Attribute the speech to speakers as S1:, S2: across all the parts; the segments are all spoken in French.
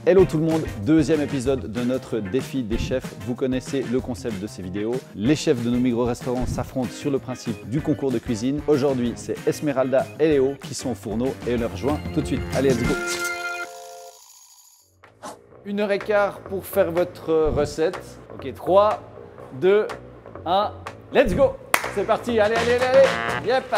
S1: Hello tout le monde, deuxième épisode de notre défi des chefs. Vous connaissez le concept de ces vidéos. Les chefs de nos micro-restaurants s'affrontent sur le principe du concours de cuisine. Aujourd'hui, c'est Esmeralda et Léo qui sont au fourneau et on les rejoint tout de suite. Allez, let's go! 1h15 pour faire votre recette. Ok, 3, 2, 1, let's go! C'est parti, allez, allez, allez, allez! Yep!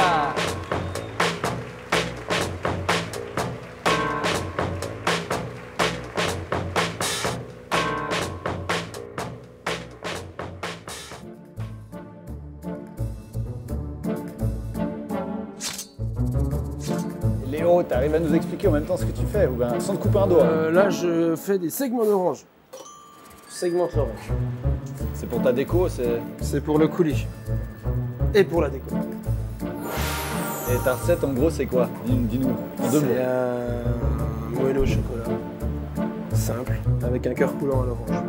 S1: Léo, tu arrives à nous expliquer en même temps ce que tu fais ou bien sans te couper un doigt?
S2: Là, je fais des segments d'orange. Je segmente l'orange.
S1: C'est pour ta déco,
S2: C'est pour le coulis. Et pour la déco.
S1: Et ta recette, en gros, c'est quoi? Dis-nous, en deux mots.
S2: C'est un moelleux au chocolat. Simple, avec un cœur coulant à l'orange.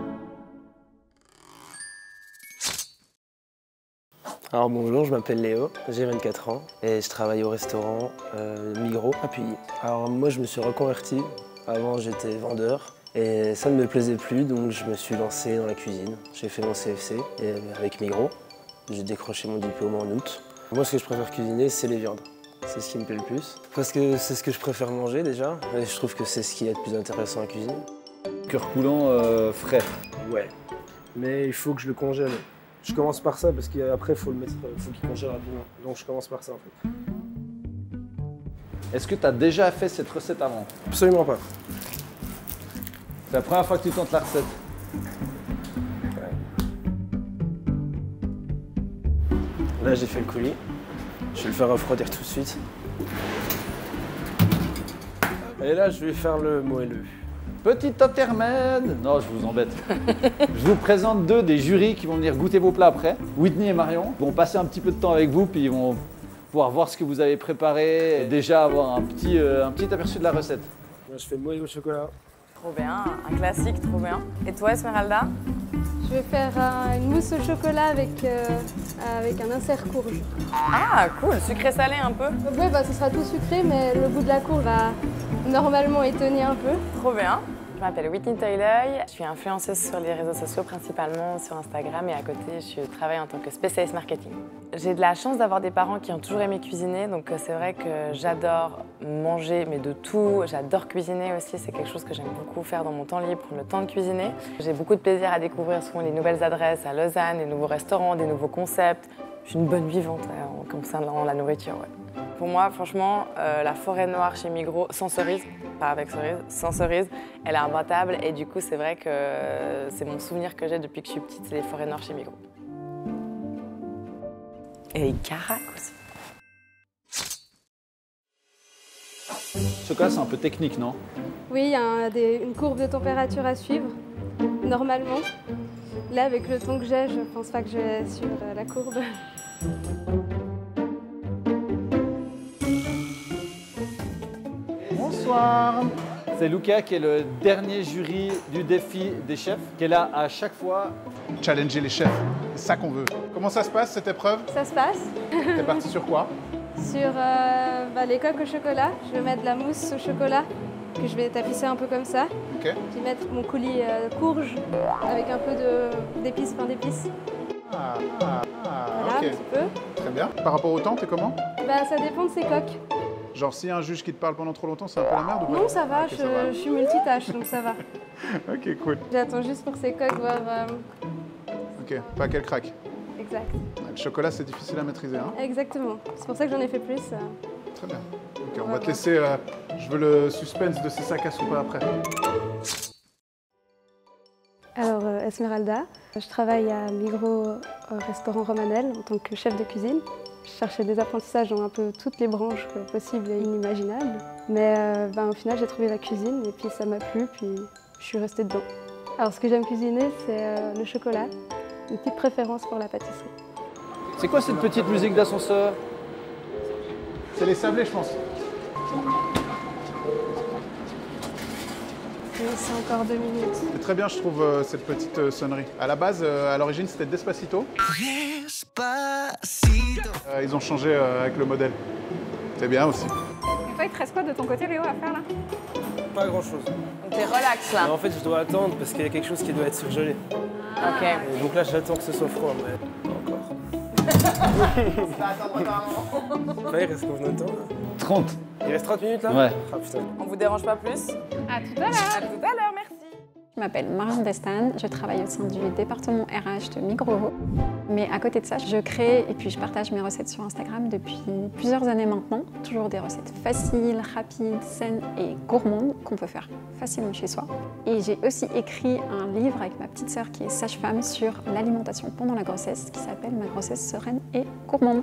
S2: Alors bonjour, je m'appelle Léo, j'ai 24 ans et je travaille au restaurant Migros à Puy. Alors moi je me suis reconverti, avant j'étais vendeur et ça ne me plaisait plus donc je me suis lancé dans la cuisine. J'ai fait mon CFC avec Migros, j'ai décroché mon diplôme en août. Moi ce que je préfère cuisiner c'est les viandes, c'est ce qui me plaît le plus. Parce que c'est ce que je préfère manger déjà et je trouve que c'est ce qui est le plus intéressant à cuisiner.
S1: Cœur coulant frais.
S2: Ouais, mais il faut que je le congèle. Je commence par ça parce qu'après il faut qu'il congèle rapidement. Donc je commence par ça en fait.
S1: Est-ce que tu as déjà fait cette recette avant?
S2: Absolument pas.
S1: C'est la première fois que tu tentes la recette?
S2: Ouais. Là j'ai fait le coulis. Je vais le faire refroidir tout de suite. Et là je vais faire le moelleux.
S1: Petit intermède. Non, je vous embête. Je vous présente deux des jurys qui vont venir goûter vos plats après. Whitney et Marion vont passer un petit peu de temps avec vous, puis ils vont pouvoir voir ce que vous avez préparé et déjà avoir un petit aperçu de la recette.
S2: Moi, je fais le moelleux au chocolat.
S3: Trop bien, un classique, trop bien. Et toi, Esmeralda?
S4: Je vais faire une mousse au chocolat avec un insert courge.
S3: Ah, cool, sucré-salé un peu.
S4: Ouais, bah, ce sera tout sucré, mais le goût de la courge va normalement étonner un peu.
S3: Trop bien. Je m'appelle Whitney Toyley, je suis influenceuse sur les réseaux sociaux, principalement sur Instagram, et à côté, je travaille en tant que spécialiste marketing. J'ai de la chance d'avoir des parents qui ont toujours aimé cuisiner, donc c'est vrai que j'adore manger, mais de tout. J'adore cuisiner aussi, c'est quelque chose que j'aime beaucoup faire dans mon temps libre, prendre le temps de cuisiner. J'ai beaucoup de plaisir à découvrir souvent les nouvelles adresses à Lausanne, les nouveaux restaurants, des nouveaux concepts. Je suis une bonne vivante concernant la nourriture. Ouais. Pour moi, franchement, la forêt noire chez Migros, sans cerise, pas avec cerise, sans cerise, elle est imbattable et du coup, c'est vrai que c'est mon souvenir que j'ai depuis que je suis petite, c'est les forêts noires chez Migros. Et les caracs aussi.
S1: Le chocolat, c'est un peu technique, non?
S4: Oui, il y a une courbe de température à suivre, normalement. Là, avec le temps que j'ai, je pense pas que je vais suivre la courbe.
S1: Bonsoir. C'est Luca qui est le dernier jury du défi des chefs, qui est là à chaque fois.
S5: Challenger les chefs, c'est ça qu'on veut. Comment ça se passe cette épreuve?
S4: Ça se passe
S5: T'es parti sur quoi?
S4: sur les coques au chocolat. Je vais mettre de la mousse au chocolat que je vais tapisser un peu comme ça.
S5: Ok.
S4: Je vais mettre mon coulis courge avec un peu d'épices, pain d'épices. Voilà,
S5: ok.
S4: un petit peu.
S5: Très bien. Par rapport au temps, t'es comment?
S4: Bah, ça dépend de ses coques.
S5: Genre, s'il y a un juge qui te parle pendant trop longtemps, c'est un peu la merde ou pas?
S4: Non, ça va,
S5: Ok, ça va.
S4: je suis multitâche, donc ça va.
S5: Ok, cool.
S4: J'attends juste pour ses coques, voir...
S5: Ok, pas qu'elle craque.
S4: Exact.
S5: Le chocolat, c'est difficile à maîtriser, hein?
S4: Exactement. C'est pour ça que j'en ai fait plus.
S5: Très bien. Ok, on va te laisser... je veux le suspense de ces sacs à soupe après.
S4: Alors, Esmeralda, je travaille à Migros au restaurant Romanel en tant que chef de cuisine. Je cherchais des apprentissages dans un peu toutes les branches possibles et inimaginables. Mais au final, j'ai trouvé la cuisine et puis ça m'a plu, puis je suis restée dedans. Alors, ce que j'aime cuisiner, c'est le chocolat, une petite préférence pour la pâtisserie.
S1: C'est quoi cette petite musique d'ascenseur?
S5: C'est les sablés, je pense.
S4: C'est encore 2 minutes.
S5: C'est très bien, je trouve, cette petite sonnerie. À la base, à l'origine, c'était Despacito. Ils ont changé avec le modèle. C'est bien aussi.
S6: Et toi, il te reste quoi de ton côté, Léo, à faire là?
S2: pas grand chose.
S3: Donc t'es relax là.
S2: Mais en fait, je dois attendre parce qu'il y a quelque chose qui doit être surgelé.
S3: Ok.
S2: Et donc là, j'attends que ce soit froid, mais pas encore. Là, il reste combien de temps là
S1: 30.
S2: Il reste 30 minutes là?
S1: Ouais.
S2: Ah putain.
S3: On vous dérange pas plus?
S6: À tout à l'heure.
S3: À tout à l'heure, merci.
S6: Je m'appelle Marion Destan, je travaille au sein du département RH de Migros. Mais à côté de ça, je crée et puis je partage mes recettes sur Instagram depuis plusieurs années maintenant. Toujours des recettes faciles, rapides, saines et gourmandes qu'on peut faire facilement chez soi. Et j'ai aussi écrit un livre avec ma petite sœur qui est sage-femme sur l'alimentation pendant la grossesse qui s'appelle Ma grossesse sereine et gourmande.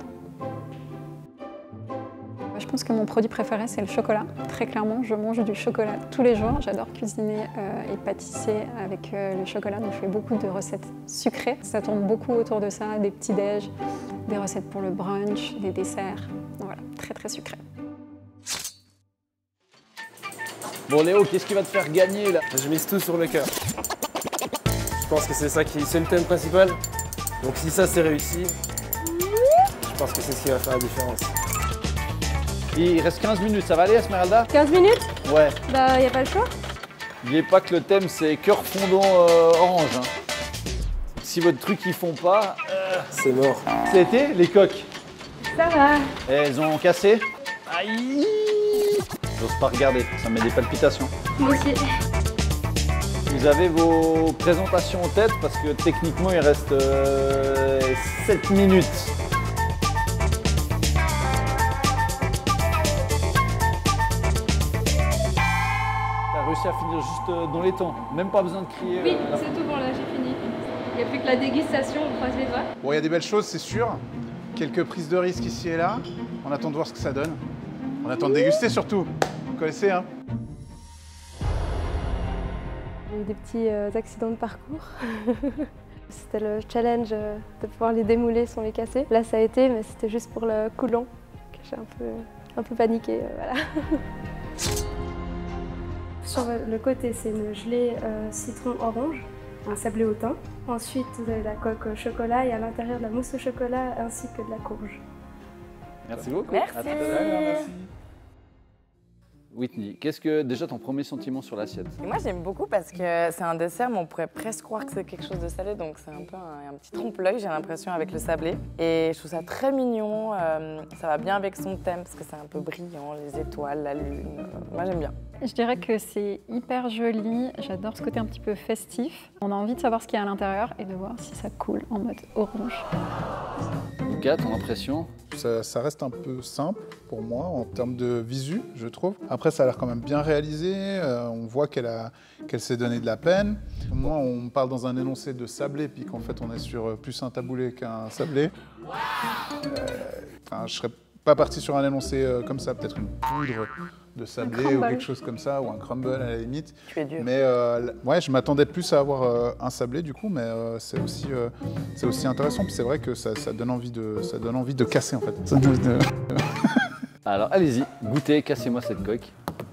S6: Je pense que mon produit préféré, c'est le chocolat. Très clairement, je mange du chocolat tous les jours. J'adore cuisiner et pâtisser avec le chocolat, donc je fais beaucoup de recettes sucrées. Ça tourne beaucoup autour de ça, des petits-déj, des recettes pour le brunch, des desserts. Donc voilà, très très sucré.
S1: Bon Léo, qu'est-ce qui va te faire gagner là?
S2: Je mise tout sur le cœur. Je pense que c'est ça c'est le thème principal. Donc si ça c'est réussi, je pense que c'est ce qui va faire la différence.
S1: Il reste 15 minutes, ça va aller Esmeralda?
S4: 15 minutes?
S1: Ouais.
S4: Bah, y a pas le choix.
S1: N'oubliez pas que le thème c'est cœur fondant orange. Hein. Si votre truc ils font pas,
S2: C'est mort.
S1: c'était les coques.
S4: Ça va.
S1: Elles ont cassé. Aïe! J'ose pas regarder, ça me met des palpitations.
S4: Moi aussi.
S1: Vous avez vos présentations en tête parce que techniquement il reste 7 minutes. T'as réussi à finir juste dans les temps, même pas besoin de crier.
S7: Oui, c'est tout bon là, j'ai fini. Il n'y a plus que la dégustation, on croise les doigts.
S5: Bon, il y a des belles choses, c'est sûr. Quelques prises de risque ici et là. On attend de voir ce que ça donne. On attend de déguster surtout. Vous connaissez, hein?
S4: J'ai eu des petits accidents de parcours. C'était le challenge de pouvoir les démouler sans les casser. Là, ça a été, mais c'était juste pour le coulant. J'ai un peu paniqué, voilà. Sur le côté, c'est une gelée citron-orange, un sablé au thym. Ensuite, vous avez la coque au chocolat et à l'intérieur de la mousse au chocolat ainsi que de la courge.
S1: Merci beaucoup.
S3: Merci.
S1: À tout à l'heure, merci. Whitney, qu'est-ce que déjà ton premier sentiment sur l'assiette?
S3: Et moi j'aime beaucoup parce que c'est un dessert, mais on pourrait presque croire que c'est quelque chose de salé, donc c'est un peu un petit trompe-l'œil, j'ai l'impression, avec le sablé. Et je trouve ça très mignon, ça va bien avec son thème parce que c'est un peu brillant, les étoiles, la lune. Moi j'aime bien.
S6: Je dirais que c'est hyper joli, j'adore ce côté un petit peu festif. On a envie de savoir ce qu'il y a à l'intérieur et de voir si ça coule en mode orange.
S1: Lucas, ton impression?
S5: Ça reste un peu simple pour moi en termes de visu, je trouve. Après, ça a l'air quand même bien réalisé. On voit qu'elle s'est donné de la peine. Moi, on parle dans un énoncé de sablé, puis qu'en fait, on est sur plus un taboulé qu'un sablé. Je serais pas parti sur un énoncé comme ça, peut-être une poudre de sablé ou quelque chose comme ça, ou un crumble à la limite.
S3: Tu es dur.
S5: Mais ouais, je m'attendais plus à avoir un sablé du coup, mais c'est aussi intéressant. Puis c'est vrai que ça donne envie de casser en fait. Ça donne envie de-
S1: Alors allez-y, goûtez, cassez-moi cette coque.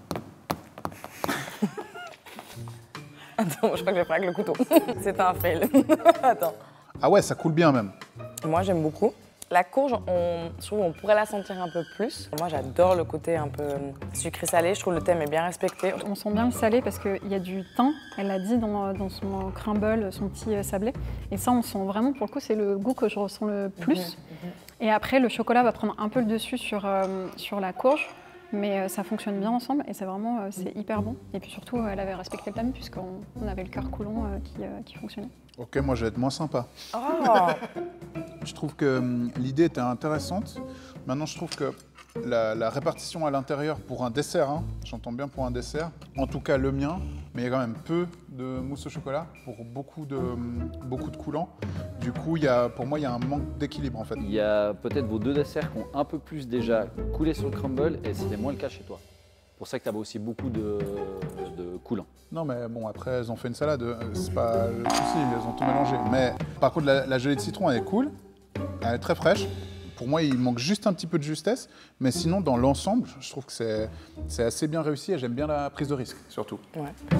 S3: Attends, je crois que je vais faire avec le couteau. C'est un fail. Attends.
S5: Ah ouais, ça coule bien même.
S3: Moi j'aime beaucoup. La courge, je trouve qu'on pourrait la sentir un peu plus. Moi j'adore le côté un peu sucré-salé, je trouve le thème est bien respecté.
S6: On sent bien le salé parce qu'il y a du thym, elle l'a dit dans son crumble, son petit sablé. Et ça, on sent vraiment, pour le coup, c'est le goût que je ressens le plus. Et après, le chocolat va prendre un peu le dessus sur la courge, mais ça fonctionne bien ensemble et c'est vraiment c'est hyper bon. Et puis surtout, elle avait respecté le thème puisqu'on avait le cœur coulant qui fonctionnait.
S5: Ok, moi je vais être moins sympa.
S3: Oh.
S5: Je trouve que l'idée était intéressante. Maintenant, je trouve que la répartition à l'intérieur pour un dessert, hein, j'entends bien pour un dessert, en tout cas le mien, mais il y a quand même peu de mousse au chocolat pour beaucoup de coulants. Du coup, pour moi, il y a un manque d'équilibre en fait.
S1: Il y a peut-être vos deux desserts qui ont un peu plus déjà coulé sur le crumble et c'était moins le cas chez toi. C'est pour ça que tu avais aussi beaucoup de coulant.
S5: Non, mais bon, après, elles ont fait une salade, c'est pas le souci, elles ont tout mélangé. Mais par contre, la gelée de citron, elle est cool, elle est très fraîche. Pour moi, il manque juste un petit peu de justesse, mais sinon, dans l'ensemble, je trouve que c'est assez bien réussi et j'aime bien la prise de risque, surtout.
S3: Ouais.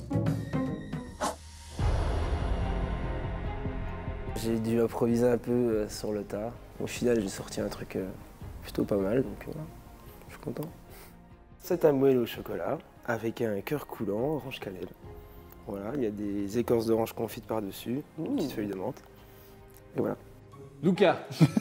S2: J'ai dû improviser un peu sur le tas. Au final, j'ai sorti un truc plutôt pas mal, donc voilà, je suis content. C'est un moelleux au chocolat avec un cœur coulant, orange cannelle. Voilà, il y a des écorces d'orange confites par-dessus, une petite feuille de menthe. Et voilà.
S1: Lucas,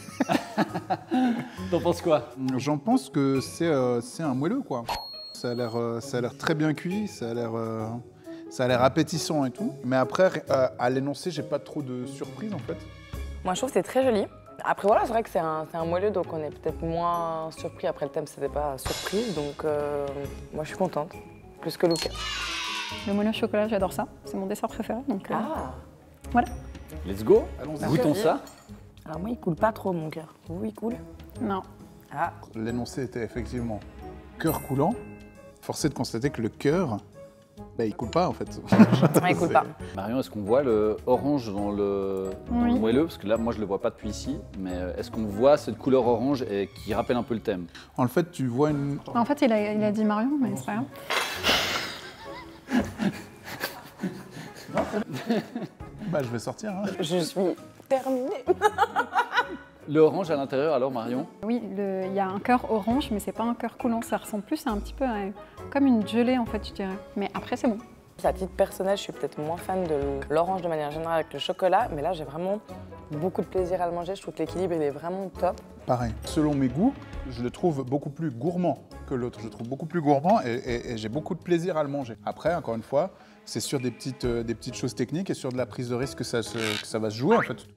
S1: t'en penses quoi?
S5: J'en pense que c'est un moelleux, quoi. Ça a l'air très bien cuit, ça a l'air appétissant et tout. Mais après, à l'énoncé, j'ai pas trop de surprise, en fait.
S3: Moi, je trouve que c'est très joli. Après, voilà, c'est vrai que c'est un moelleux, donc on est peut-être moins surpris. Après, le thème, c'était pas surprise, donc moi, je suis contente. Plus que Lucas.
S6: Le moelleux au chocolat, j'adore ça. C'est mon dessert préféré. Donc, voilà.
S1: Let's go,
S5: Allons-y.
S1: goûtons ça.
S3: Alors moi, il coule pas trop, mon cœur. Vous, il coule?
S6: Non.
S3: Ah.
S5: L'énoncé était effectivement cœur coulant. Forcé de constater que le cœur, il coule pas en fait.
S3: Non, il coule pas.
S1: Marion, est-ce qu'on voit le orange dans le moelleux? Parce que là, moi, je le vois pas depuis ici. Mais est-ce qu'on voit cette couleur orange et qui rappelle un peu le thème?
S5: En fait, tu vois une...
S6: En fait, il a dit Marion, mais c'est pas grave.
S5: je vais sortir. Hein.
S3: Je suis terminée.
S1: Le orange à l'intérieur, alors Marion?
S6: Oui, il y a un cœur orange, mais c'est pas un cœur coulant. Ça ressemble plus à un petit peu comme une gelée, en fait, je dirais. Mais après, c'est bon.
S3: À titre personnel, je suis peut-être moins fan de l'orange de manière générale avec le chocolat, mais là, j'ai vraiment beaucoup de plaisir à le manger. Je trouve que l'équilibre, il est vraiment top.
S5: Pareil. Selon mes goûts, je le trouve beaucoup plus gourmand que l'autre. Je le trouve beaucoup plus gourmand et j'ai beaucoup de plaisir à le manger. Après, encore une fois, c'est sur des petites choses techniques et sur de la prise de risque que ça va se jouer en fait.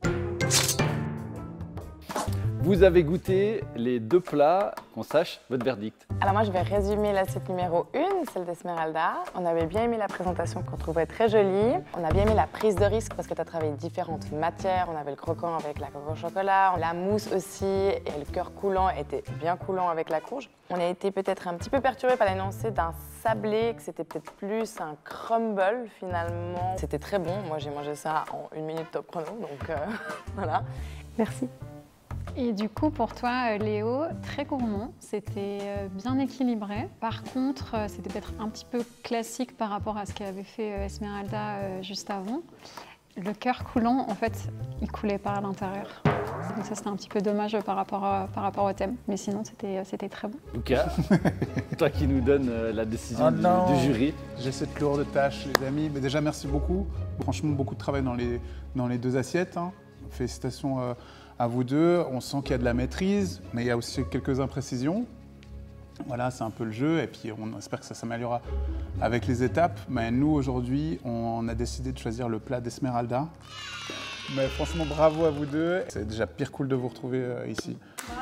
S1: Vous avez goûté les deux plats, qu'on sache votre verdict.
S3: Alors moi, je vais résumer l'assiette numéro 1, celle d'Esmeralda. On avait bien aimé la présentation qu'on trouvait très jolie. On a bien aimé la prise de risque parce que tu as travaillé différentes matières. On avait le croquant avec la coque au chocolat, la mousse aussi, et le cœur coulant était bien coulant avec la courge. On a été peut-être un petit peu perturbé par l'énoncé d'un sablé, que c'était peut-être plus un crumble finalement. C'était très bon, moi j'ai mangé ça en 1 minute top chrono, donc voilà.
S4: Merci.
S6: Et du coup, pour toi, Léo, très gourmand, c'était bien équilibré. Par contre, c'était peut-être un petit peu classique par rapport à ce qu'avait fait Esmeralda juste avant. Le cœur coulant, en fait, il coulait pas à l'intérieur. Donc ça, c'était un petit peu dommage par rapport au thème. Mais sinon, c'était très bon.
S1: Lucas, toi qui nous donne la décision du jury.
S5: J'ai cette lourde tâche, les amis. Mais déjà, merci beaucoup. Franchement, beaucoup de travail dans les deux assiettes. Hein. Félicitations à vous deux. On sent qu'il y a de la maîtrise, mais il y a aussi quelques imprécisions. Voilà, c'est un peu le jeu, et puis on espère que ça s'améliorera avec les étapes. Mais nous, aujourd'hui, on a décidé de choisir le plat d'Esmeralda. Mais franchement, bravo à vous deux. C'est déjà pire cool de vous retrouver ici.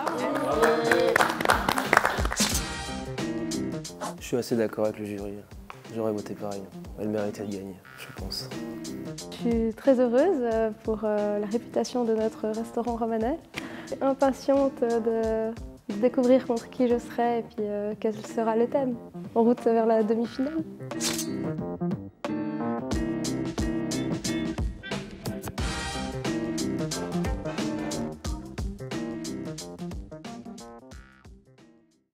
S2: Je suis assez d'accord avec le jury. J'aurais voté pareil. Elle méritait de gagner, je pense.
S4: Je suis très heureuse pour la réputation de notre restaurant romanais. Impatiente de découvrir contre qui je serai et puis quel sera le thème. En route vers la demi-finale.